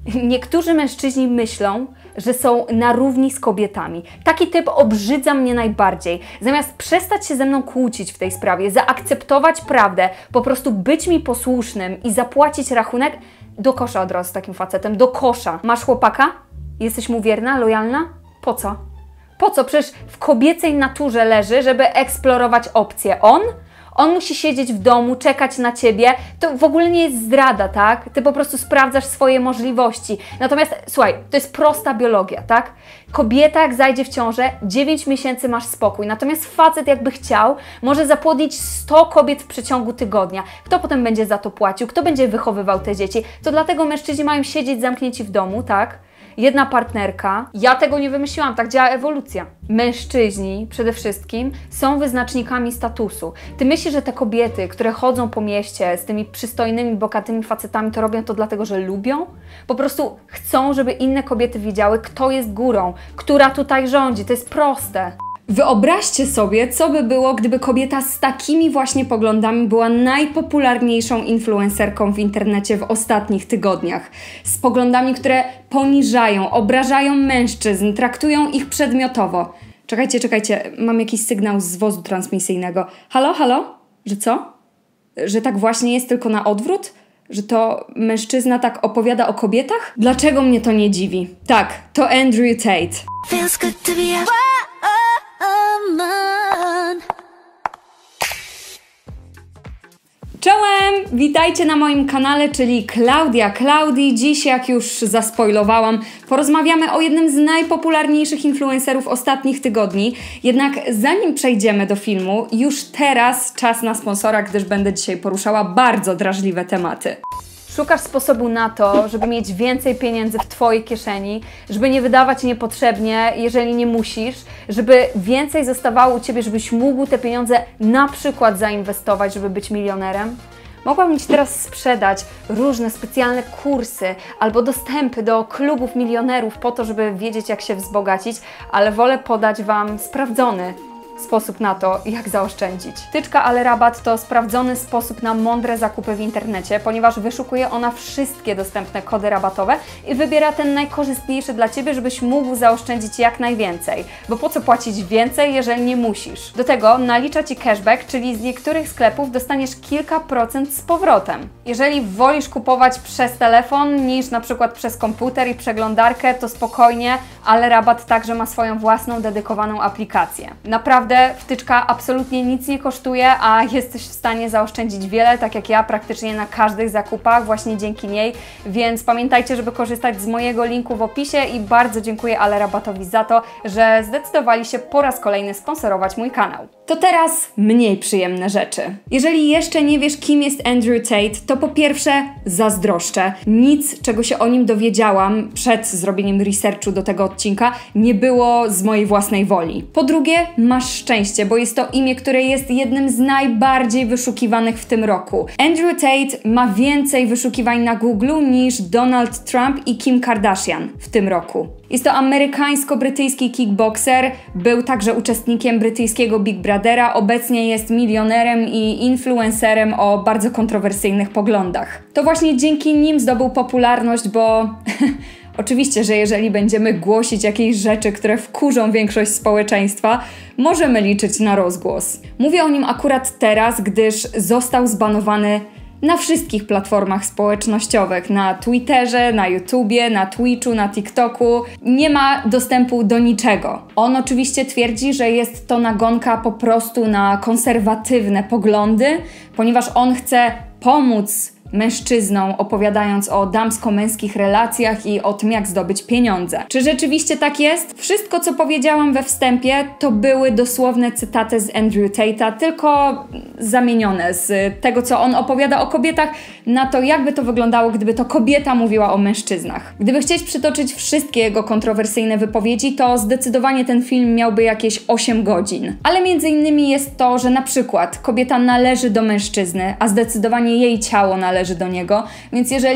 Niektórzy mężczyźni myślą, że są na równi z kobietami. Taki typ obrzydza mnie najbardziej. Zamiast przestać się ze mną kłócić w tej sprawie, zaakceptować prawdę, po prostu być mi posłusznym i zapłacić rachunek, do kosza od razu z takim facetem, do kosza. Masz chłopaka? Jesteś mu wierna, lojalna? Po co? Po co? Przecież w kobiecej naturze leży, żeby eksplorować opcje. On musi siedzieć w domu, czekać na Ciebie. To w ogóle nie jest zdrada, tak? Ty po prostu sprawdzasz swoje możliwości. Natomiast, słuchaj, to jest prosta biologia, tak? Kobieta, jak zajdzie w ciążę, 9 miesięcy masz spokój. Natomiast facet, jakby chciał, może zapłodnić 100 kobiet w przeciągu tygodnia. Kto potem będzie za to płacił? Kto będzie wychowywał te dzieci? To dlatego mężczyźni mają siedzieć zamknięci w domu, tak? Jedna partnerka. Ja tego nie wymyśliłam, tak działa ewolucja. Mężczyźni przede wszystkim są wyznacznikami statusu. Ty myślisz, że te kobiety, które chodzą po mieście z tymi przystojnymi, bogatymi facetami, to robią to dlatego, że lubią? Po prostu chcą, żeby inne kobiety wiedziały, kto jest górą, która tutaj rządzi. To jest proste. Wyobraźcie sobie, co by było, gdyby kobieta z takimi właśnie poglądami była najpopularniejszą influencerką w internecie w ostatnich tygodniach. Z poglądami, które poniżają, obrażają mężczyzn, traktują ich przedmiotowo. Czekajcie, mam jakiś sygnał z wozu transmisyjnego. Halo? Że co? Że tak właśnie jest, tylko na odwrót? Że to mężczyzna tak opowiada o kobietach? Dlaczego mnie to nie dziwi? Tak, to Andrew Tate. Feels good to be a woman. Czołem! Witajcie na moim kanale, czyli Klaudia Klaudii. Dziś, jak już zaspoilowałam, porozmawiamy o jednym z najpopularniejszych influencerów ostatnich tygodni. Jednak zanim przejdziemy do filmu, już teraz czas na sponsora, gdyż będę dzisiaj poruszała bardzo drażliwe tematy. Szukasz sposobu na to, żeby mieć więcej pieniędzy w Twojej kieszeni, żeby nie wydawać niepotrzebnie, jeżeli nie musisz, żeby więcej zostawało u Ciebie, żebyś mógł te pieniądze na przykład zainwestować, żeby być milionerem? Mogłabym Ci teraz sprzedać różne specjalne kursy albo dostępy do klubów milionerów po to, żeby wiedzieć, jak się wzbogacić, ale wolę podać Wam sprawdzony sposób na to, jak zaoszczędzić. Wtyczka Ale Rabat to sprawdzony sposób na mądre zakupy w internecie, ponieważ wyszukuje ona wszystkie dostępne kody rabatowe i wybiera ten najkorzystniejszy dla Ciebie, żebyś mógł zaoszczędzić jak najwięcej. Bo po co płacić więcej, jeżeli nie musisz? Do tego nalicza Ci cashback, czyli z niektórych sklepów dostaniesz kilka procent z powrotem. Jeżeli wolisz kupować przez telefon niż na przykład przez komputer i przeglądarkę, to spokojnie, Ale Rabat także ma swoją własną dedykowaną aplikację. Naprawdę wtyczka absolutnie nic nie kosztuje, a jesteś w stanie zaoszczędzić wiele, tak jak ja, praktycznie na każdych zakupach właśnie dzięki niej, więc pamiętajcie, żeby korzystać z mojego linku w opisie i bardzo dziękuję Ale Rabatowi za to, że zdecydowali się po raz kolejny sponsorować mój kanał. To teraz mniej przyjemne rzeczy. Jeżeli jeszcze nie wiesz, kim jest Andrew Tate, to po pierwsze zazdroszczę. Nic, czego się o nim dowiedziałam przed zrobieniem researchu do tego odcinka, nie było z mojej własnej woli. Po drugie, masz szczęście, bo jest to imię, które jest jednym z najbardziej wyszukiwanych w tym roku. Andrew Tate ma więcej wyszukiwań na Google niż Donald Trump i Kim Kardashian w tym roku. Jest to amerykańsko-brytyjski kickboxer, był także uczestnikiem brytyjskiego Big Brothera, obecnie jest milionerem i influencerem o bardzo kontrowersyjnych poglądach. To właśnie dzięki nim zdobył popularność, bo oczywiście, że jeżeli będziemy głosić jakieś rzeczy, które wkurzą większość społeczeństwa, możemy liczyć na rozgłos. Mówię o nim akurat teraz, gdyż został zbanowany na wszystkich platformach społecznościowych, na Twitterze, na YouTubie, na Twitchu, na TikToku. Nie ma dostępu do niczego. On oczywiście twierdzi, że jest to nagonka po prostu na konserwatywne poglądy, ponieważ on chce pomóc mężczyznom, opowiadając o damsko-męskich relacjach i o tym, jak zdobyć pieniądze. Czy rzeczywiście tak jest? Wszystko, co powiedziałam we wstępie, to były dosłowne cytaty z Andrew Tate'a, tylko zamienione z tego, co on opowiada o kobietach, na to, jakby to wyglądało, gdyby to kobieta mówiła o mężczyznach. Gdyby chcieć przytoczyć wszystkie jego kontrowersyjne wypowiedzi, to zdecydowanie ten film miałby jakieś 8 godzin. Ale między innymi jest to, że na przykład kobieta należy do mężczyzny, a zdecydowanie jej ciało należy do niego, więc jeżeli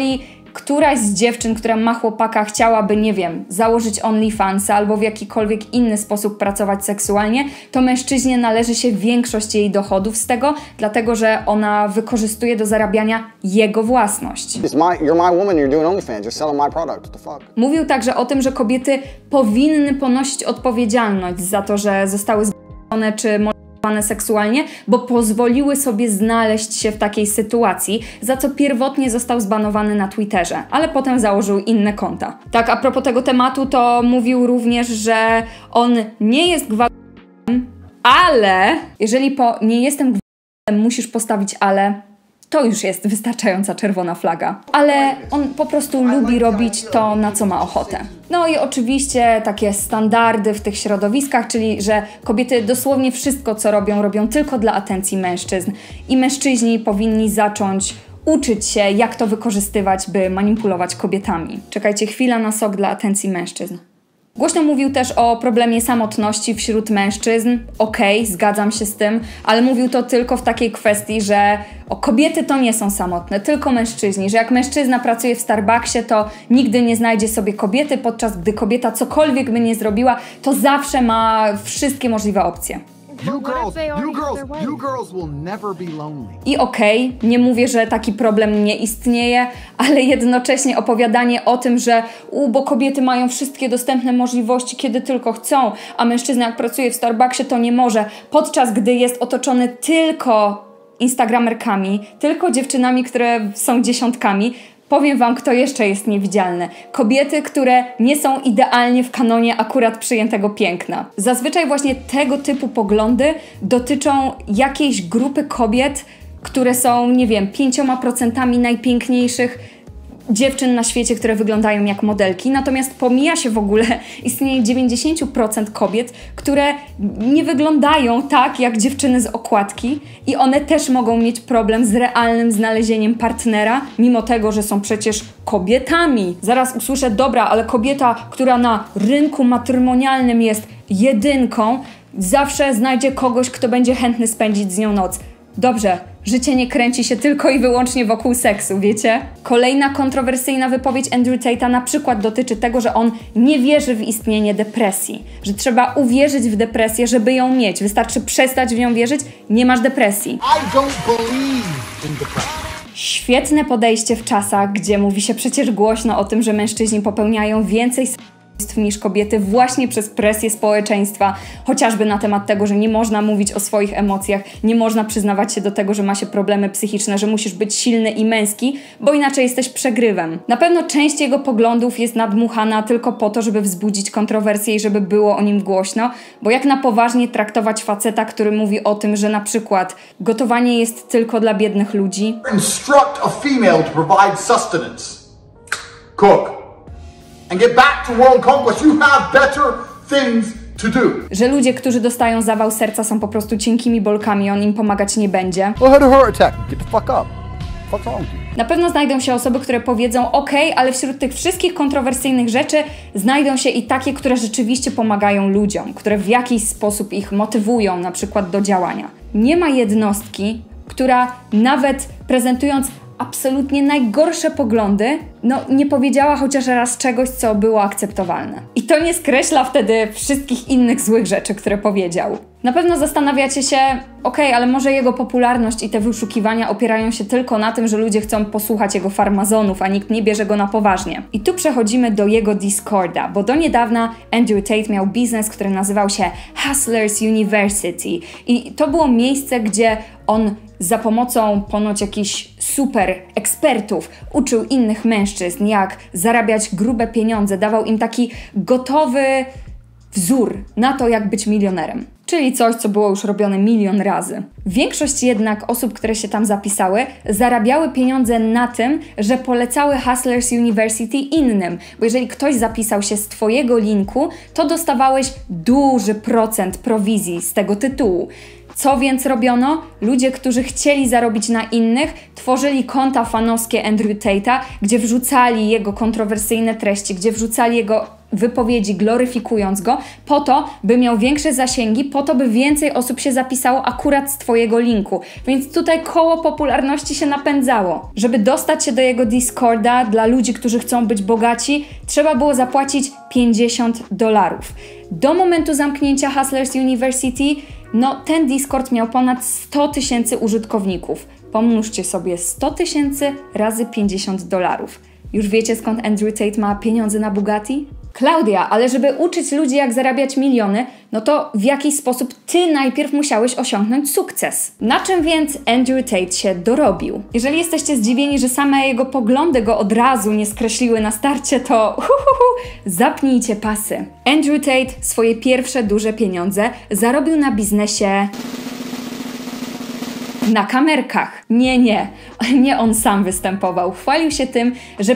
któraś z dziewczyn, która ma chłopaka, chciałaby, nie wiem, założyć OnlyFansa albo w jakikolwiek inny sposób pracować seksualnie, to mężczyźnie należy się większość jej dochodów z tego, dlatego że ona wykorzystuje do zarabiania jego własność. You're my woman, you're doing OnlyFans, you're selling my product. What the fuck? Mówił także o tym, że kobiety powinny ponosić odpowiedzialność za to, że zostały zgwałcone czy seksualnie, bo pozwoliły sobie znaleźć się w takiej sytuacji, za co pierwotnie został zbanowany na Twitterze, ale potem założył inne konta. Tak, a propos tego tematu, to mówił również, że on nie jest gwałtem, ale jeżeli po nie jestem gwałtem musisz postawić ale, to już jest wystarczająca czerwona flaga. Ale on po prostu lubi robić to, na co ma ochotę. No i oczywiście takie standardy w tych środowiskach, czyli że kobiety dosłownie wszystko, co robią, robią tylko dla atencji mężczyzn. I mężczyźni powinni zacząć uczyć się, jak to wykorzystywać, by manipulować kobietami. Czekajcie, chwila na sok dla atencji mężczyzn. Głośno mówił też o problemie samotności wśród mężczyzn. Okej, zgadzam się z tym, ale mówił to tylko w takiej kwestii, że kobiety to nie są samotne, tylko mężczyźni, że jak mężczyzna pracuje w Starbucksie, to nigdy nie znajdzie sobie kobiety, podczas gdy kobieta cokolwiek by nie zrobiła, to zawsze ma wszystkie możliwe opcje. You girls will never be lonely. I okej, nie mówię, że taki problem nie istnieje, ale jednocześnie opowiadanie o tym, że bo kobiety mają wszystkie dostępne możliwości, kiedy tylko chcą, a mężczyzna jak pracuje w Starbucksie, to nie może, podczas gdy jest otoczony tylko instagramerkami, tylko dziewczynami, które są dziesiątkami. Powiem wam, kto jeszcze jest niewidzialny. Kobiety, które nie są idealnie w kanonie akurat przyjętego piękna. Zazwyczaj właśnie tego typu poglądy dotyczą jakiejś grupy kobiet, które są, nie wiem, 5% najpiękniejszych dziewczyn na świecie, które wyglądają jak modelki, natomiast pomija się w ogóle istnienie 90% kobiet, które nie wyglądają tak jak dziewczyny z okładki i one też mogą mieć problem z realnym znalezieniem partnera, mimo tego, że są przecież kobietami. Zaraz usłyszę, dobra, ale kobieta, która na rynku matrymonialnym jest jedynką, zawsze znajdzie kogoś, kto będzie chętny spędzić z nią noc. Dobrze, życie nie kręci się tylko i wyłącznie wokół seksu, wiecie? Kolejna kontrowersyjna wypowiedź Andrew Tate'a na przykład dotyczy tego, że on nie wierzy w istnienie depresji. Że trzeba uwierzyć w depresję, żeby ją mieć. Wystarczy przestać w nią wierzyć, nie masz depresji. I don't believe in depression. Świetne podejście w czasach, gdzie mówi się przecież głośno o tym, że mężczyźni popełniają więcej niż kobiety właśnie przez presję społeczeństwa, chociażby na temat tego, że nie można mówić o swoich emocjach, nie można przyznawać się do tego, że ma się problemy psychiczne, że musisz być silny i męski, bo inaczej jesteś przegrywem. Na pewno część jego poglądów jest nadmuchana tylko po to, żeby wzbudzić kontrowersję i żeby było o nim głośno, bo jak na poważnie traktować faceta, który mówi o tym, że na przykład gotowanie jest tylko dla biednych ludzi. Instruct a female to provide sustenance. Cook. And get back to world conquest. You have better things to do. Że ludzie, którzy dostają zawał serca, są po prostu cienkimi bolkami, on im pomagać nie będzie. Well, had a heart attack. Get the fuck up. What's wrong with you? Na pewno znajdą się osoby, które powiedzą okej, ale wśród tych wszystkich kontrowersyjnych rzeczy znajdą się i takie, które rzeczywiście pomagają ludziom, które w jakiś sposób ich motywują, na przykład do działania. Nie ma jednostki, która nawet prezentując absolutnie najgorsze poglądy, nie powiedziała chociaż raz czegoś, co było akceptowalne. I to nie skreśla wtedy wszystkich innych złych rzeczy, które powiedział. Na pewno zastanawiacie się, ale może jego popularność i te wyszukiwania opierają się tylko na tym, że ludzie chcą posłuchać jego farmazonów, a nikt nie bierze go na poważnie. I tu przechodzimy do jego Discorda, bo do niedawna Andrew Tate miał biznes, który nazywał się Hustlers University. I to było miejsce, gdzie on za pomocą ponoć jakichś super ekspertów uczył innych mężczyzn, jak zarabiać grube pieniądze, dawał im taki gotowy wzór na to, jak być milionerem. Czyli coś, co było już robione milion razy. Większość jednak osób, które się tam zapisały, zarabiały pieniądze na tym, że polecały Hustlers University innym. Bo jeżeli ktoś zapisał się z twojego linku, to dostawałeś duży procent prowizji z tego tytułu. Co więc robiono? Ludzie, którzy chcieli zarobić na innych, tworzyli konta fanowskie Andrew Tate'a, gdzie wrzucali jego kontrowersyjne treści, gdzie wrzucali jego wypowiedzi, gloryfikując go, po to, by miał większe zasięgi, po to, by więcej osób się zapisało akurat z Twojego linku. Więc tutaj koło popularności się napędzało. Żeby dostać się do jego Discorda dla ludzi, którzy chcą być bogaci, trzeba było zapłacić $50. Do momentu zamknięcia Hustlers University, no ten Discord miał ponad 100 000 użytkowników. Pomnóżcie sobie 100 000 razy $50. Już wiecie, skąd Andrew Tate ma pieniądze na Bugatti? Klaudia, ale żeby uczyć ludzi, jak zarabiać miliony, no to w jakiś sposób Ty najpierw musiałeś osiągnąć sukces. Na czym więc Andrew Tate się dorobił? Jeżeli jesteście zdziwieni, że same jego poglądy go od razu nie skreśliły na starcie, to zapnijcie pasy. Andrew Tate swoje pierwsze duże pieniądze zarobił na biznesie... na kamerkach. Nie on sam występował. Chwalił się tym, że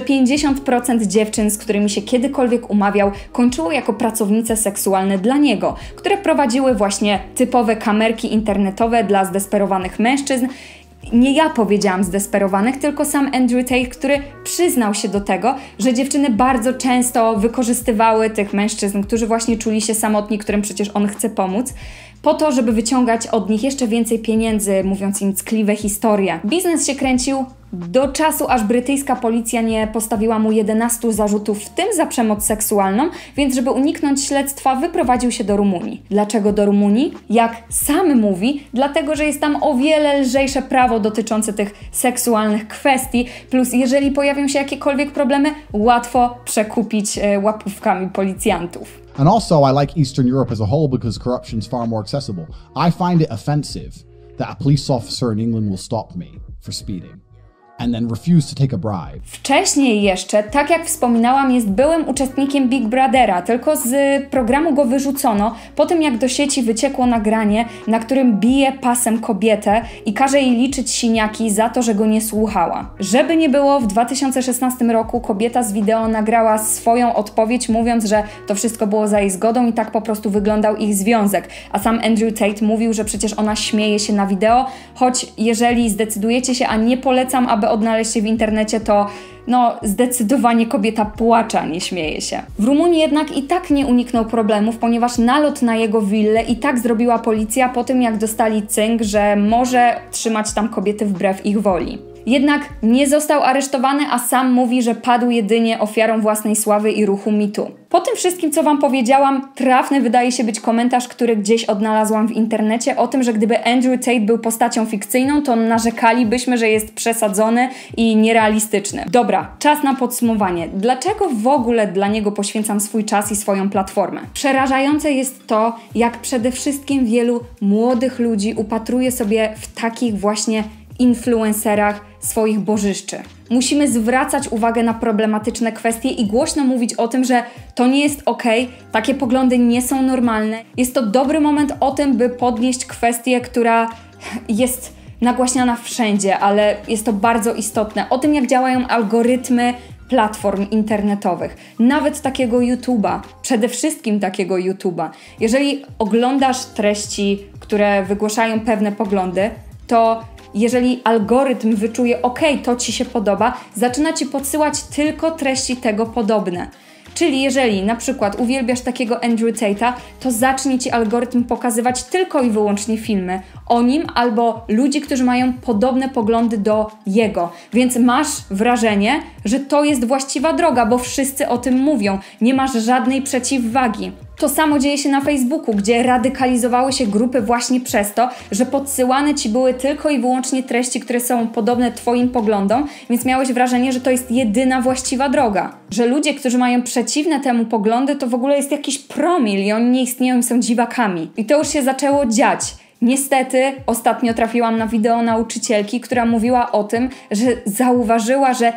50% dziewczyn, z którymi się kiedykolwiek umawiał, kończyło jako pracownice seksualne dla niego, które prowadziły właśnie typowe kamerki internetowe dla zdesperowanych mężczyzn. Nie ja powiedziałam zdesperowanych, tylko sam Andrew Tate, który przyznał się do tego, że dziewczyny bardzo często wykorzystywały tych mężczyzn, którzy właśnie czuli się samotni, którym przecież on chce pomóc, po to, żeby wyciągać od nich jeszcze więcej pieniędzy, mówiąc im ckliwe historie. Biznes się kręcił do czasu, aż brytyjska policja nie postawiła mu 11 zarzutów, w tym za przemoc seksualną, więc żeby uniknąć śledztwa, wyprowadził się do Rumunii. Dlaczego do Rumunii? Jak sam mówi, dlatego, że jest tam o wiele lżejsze prawo dotyczące tych seksualnych kwestii, plus jeżeli pojawią się jakiekolwiek problemy, łatwo przekupić łapówkami policjantów. And also, I like Eastern Europe as a whole because corruption is far more accessible. I find it offensive that a police officer in England will stop me for speeding and then refuse to take a bribe. Wcześniej jeszcze, tak jak wspominałam, jest byłym uczestnikiem Big Brothera, tylko z programu go wyrzucono po tym, jak do sieci wyciekło nagranie, na którym bije pasem kobietę i każe jej liczyć siniaki za to, że go nie słuchała. Żeby nie było, w 2016 roku kobieta z wideo nagrała swoją odpowiedź, mówiąc, że to wszystko było za jej zgodą i tak po prostu wyglądał ich związek. A sam Andrew Tate mówił, że przecież ona śmieje się na wideo, choć jeżeli zdecydujecie się, a nie polecam, aby odnaleźć się w internecie, to zdecydowanie kobieta płacze, a nie śmieje się. W Rumunii jednak i tak nie uniknął problemów, ponieważ nalot na jego willę i tak zrobiła policja po tym, jak dostali cynk, że może trzymać tam kobiety wbrew ich woli. Jednak nie został aresztowany, a sam mówi, że padł jedynie ofiarą własnej sławy i ruchu mitu. Po tym wszystkim, co Wam powiedziałam, trafny wydaje się być komentarz, który gdzieś odnalazłam w internecie o tym, że gdyby Andrew Tate był postacią fikcyjną, to narzekalibyśmy, że jest przesadzony i nierealistyczny. Dobra, czas na podsumowanie. Dlaczego w ogóle dla niego poświęcam swój czas i swoją platformę? Przerażające jest to, jak przede wszystkim wielu młodych ludzi upatruje sobie w takich właśnie influencerach swoich bożyszczy. Musimy zwracać uwagę na problematyczne kwestie i głośno mówić o tym, że to nie jest okej, takie poglądy nie są normalne. Jest to dobry moment o tym, by podnieść kwestię, która jest nagłaśniana wszędzie, ale jest to bardzo istotne. O tym, jak działają algorytmy platform internetowych, nawet takiego YouTube'a, przede wszystkim takiego YouTube'a. Jeżeli oglądasz treści, które wygłaszają pewne poglądy, to jeżeli algorytm wyczuje, to Ci się podoba, zaczyna Ci podsyłać tylko treści tego podobne. Czyli jeżeli na przykład uwielbiasz takiego Andrew Tate'a, to zacznie Ci algorytm pokazywać tylko i wyłącznie filmy o nim albo ludzi, którzy mają podobne poglądy do jego. Więc masz wrażenie, że to jest właściwa droga, bo wszyscy o tym mówią. Nie masz żadnej przeciwwagi. To samo dzieje się na Facebooku, gdzie radykalizowały się grupy właśnie przez to, że podsyłane Ci były tylko i wyłącznie treści, które są podobne Twoim poglądom, więc miałeś wrażenie, że to jest jedyna właściwa droga. Że ludzie, którzy mają przeciwne temu poglądy, to w ogóle jest jakiś promil i oni nie istnieją i są dziwakami. I to już się zaczęło dziać. Niestety ostatnio trafiłam na wideo nauczycielki, która mówiła o tym, że zauważyła, że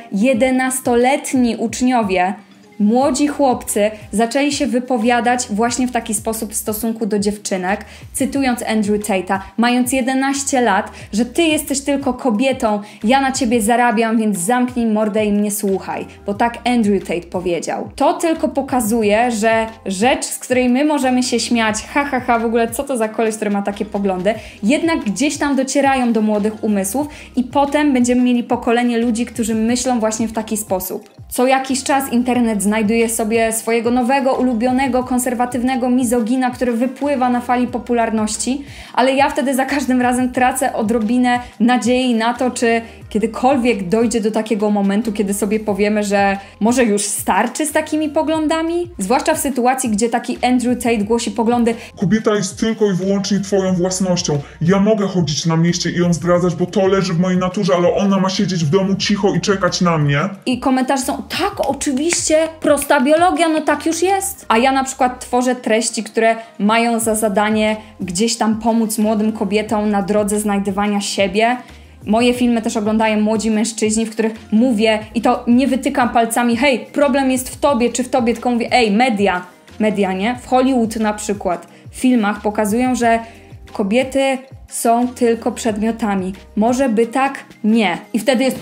11-letni uczniowie, młodzi chłopcy zaczęli się wypowiadać właśnie w taki sposób w stosunku do dziewczynek, cytując Andrew Tate'a, mając 11 lat, że ty jesteś tylko kobietą, ja na ciebie zarabiam, więc zamknij mordę i mnie słuchaj, bo tak Andrew Tate powiedział. To tylko pokazuje, że rzecz, z której my możemy się śmiać, w ogóle co to za koleś, który ma takie poglądy, jednak gdzieś tam docierają do młodych umysłów i potem będziemy mieli pokolenie ludzi, którzy myślą właśnie w taki sposób. Co jakiś czas internet znajduje sobie swojego nowego, ulubionego, konserwatywnego mizogina, który wypływa na fali popularności, ale ja wtedy za każdym razem tracę odrobinę nadziei na to, czy kiedykolwiek dojdzie do takiego momentu, kiedy sobie powiemy, że może już starczy z takimi poglądami? Zwłaszcza w sytuacji, gdzie taki Andrew Tate głosi poglądy: kobieta jest tylko i wyłącznie twoją własnością. Ja mogę chodzić na mieście i ją zdradzać, bo to leży w mojej naturze, ale ona ma siedzieć w domu cicho i czekać na mnie. I komentarze są: tak, oczywiście, prosta biologia, no tak już jest. A ja na przykład tworzę treści, które mają za zadanie gdzieś tam pomóc młodym kobietom na drodze znajdywania siebie. Moje filmy też oglądają młodzi mężczyźni, w których mówię, i to nie wytykam palcami: hej, problem jest w tobie czy w tobie, tylko mówię: ej, media, nie? W Hollywood na przykład, w filmach pokazują, że kobiety są tylko przedmiotami. Może by tak? Nie. I wtedy jest: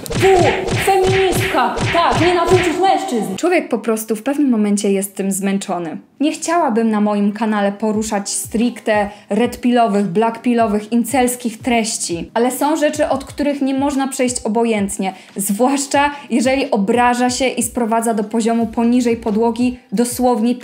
feministka! Tak, nienawidzisz mężczyzn! Człowiek po prostu w pewnym momencie jest tym zmęczony. Nie chciałabym na moim kanale poruszać stricte redpilowych, blackpilowych, incelskich treści, ale są rzeczy, od których nie można przejść obojętnie, zwłaszcza jeżeli obraża się i sprowadza do poziomu poniżej podłogi dosłownie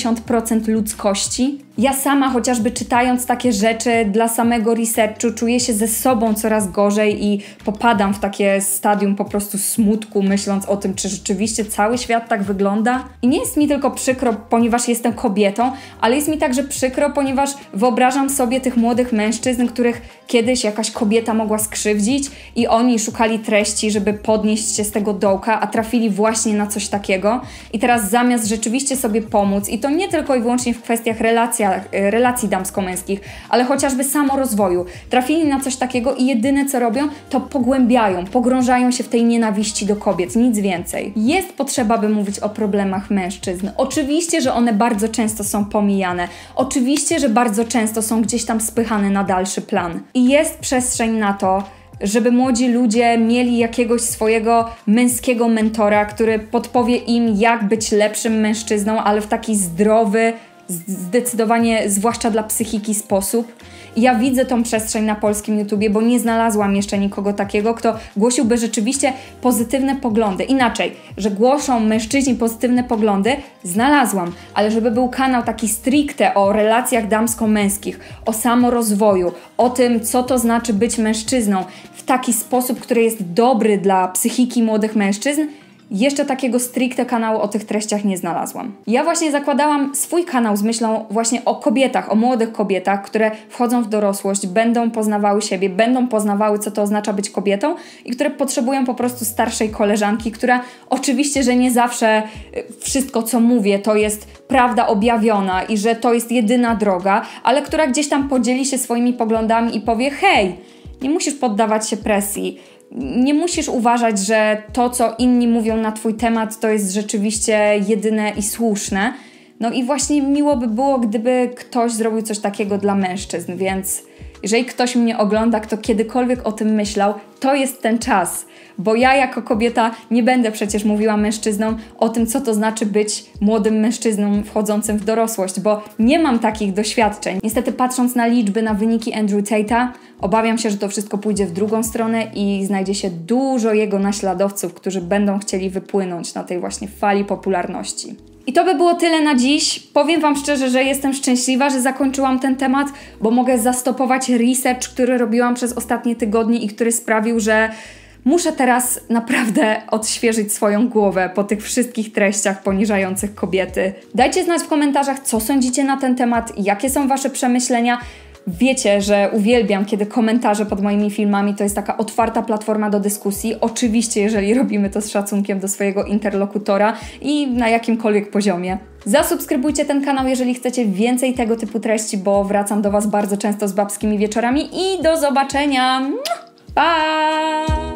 50% ludzkości. Ja sama, chociażby czytając takie rzeczy dla samego researchu, czuję się ze sobą coraz gorzej i popadam w takie stadium po prostu smutku, myśląc o tym, czy rzeczywiście cały świat tak wygląda. I nie jest mi tylko przykro, ponieważ jestem kobietą, ale jest mi także przykro, ponieważ wyobrażam sobie tych młodych mężczyzn, których kiedyś jakaś kobieta mogła skrzywdzić i oni szukali treści, żeby podnieść się z tego dołka, a trafili właśnie na coś takiego. I teraz zamiast rzeczywiście sobie pomóc, i to nie tylko i wyłącznie w kwestiach relacji damsko-męskich, ale chociażby samorozwoju, trafili na coś takiego i jedyne co robią, to pogrążają się w tej nienawiści do kobiet, nic więcej. Jest potrzeba, by mówić o problemach mężczyzn. Oczywiście, że one bardzo często są pomijane. Oczywiście, że bardzo często są gdzieś tam spychane na dalszy plan. I jest przestrzeń na to, żeby młodzi ludzie mieli jakiegoś swojego męskiego mentora, który podpowie im, jak być lepszym mężczyzną, ale w taki zdrowy, zdecydowanie, zwłaszcza dla psychiki, sposób. I ja widzę tą przestrzeń na polskim YouTubie, bo nie znalazłam jeszcze nikogo takiego, kto głosiłby rzeczywiście pozytywne poglądy. Inaczej, że głoszą mężczyźni pozytywne poglądy, znalazłam, ale żeby był kanał taki stricte o relacjach damsko-męskich, o samorozwoju, o tym, co to znaczy być mężczyzną w taki sposób, który jest dobry dla psychiki młodych mężczyzn, jeszcze takiego stricte kanału o tych treściach nie znalazłam. Ja właśnie zakładałam swój kanał z myślą właśnie o kobietach, o młodych kobietach, które wchodzą w dorosłość, będą poznawały siebie, będą poznawały, co to oznacza być kobietą i które potrzebują po prostu starszej koleżanki, która oczywiście, że nie zawsze wszystko, co mówię, to jest prawda objawiona i że to jest jedyna droga, ale która gdzieś tam podzieli się swoimi poglądami i powie: hej, nie musisz poddawać się presji, nie musisz uważać, że to, co inni mówią na twój temat, to jest rzeczywiście jedyne i słuszne. No i właśnie miło by było, gdyby ktoś zrobił coś takiego dla mężczyzn, więc jeżeli ktoś mnie ogląda, kto kiedykolwiek o tym myślał, to jest ten czas. Bo ja jako kobieta nie będę przecież mówiła mężczyznom o tym, co to znaczy być młodym mężczyzną wchodzącym w dorosłość, bo nie mam takich doświadczeń. Niestety, patrząc na liczby, na wyniki Andrew Tate'a, obawiam się, że to wszystko pójdzie w drugą stronę i znajdzie się dużo jego naśladowców, którzy będą chcieli wypłynąć na tej właśnie fali popularności. I to by było tyle na dziś. Powiem wam szczerze, że jestem szczęśliwa, że zakończyłam ten temat, bo mogę zastopować research, który robiłam przez ostatnie tygodnie i który sprawił, że muszę teraz naprawdę odświeżyć swoją głowę po tych wszystkich treściach poniżających kobiety. Dajcie znać w komentarzach, co sądzicie na ten temat, jakie są wasze przemyślenia. Wiecie, że uwielbiam, kiedy komentarze pod moimi filmami to jest taka otwarta platforma do dyskusji. Oczywiście, jeżeli robimy to z szacunkiem do swojego interlokutora i na jakimkolwiek poziomie. Zasubskrybujcie ten kanał, jeżeli chcecie więcej tego typu treści, bo wracam do was bardzo często z babskimi wieczorami i do zobaczenia! Pa!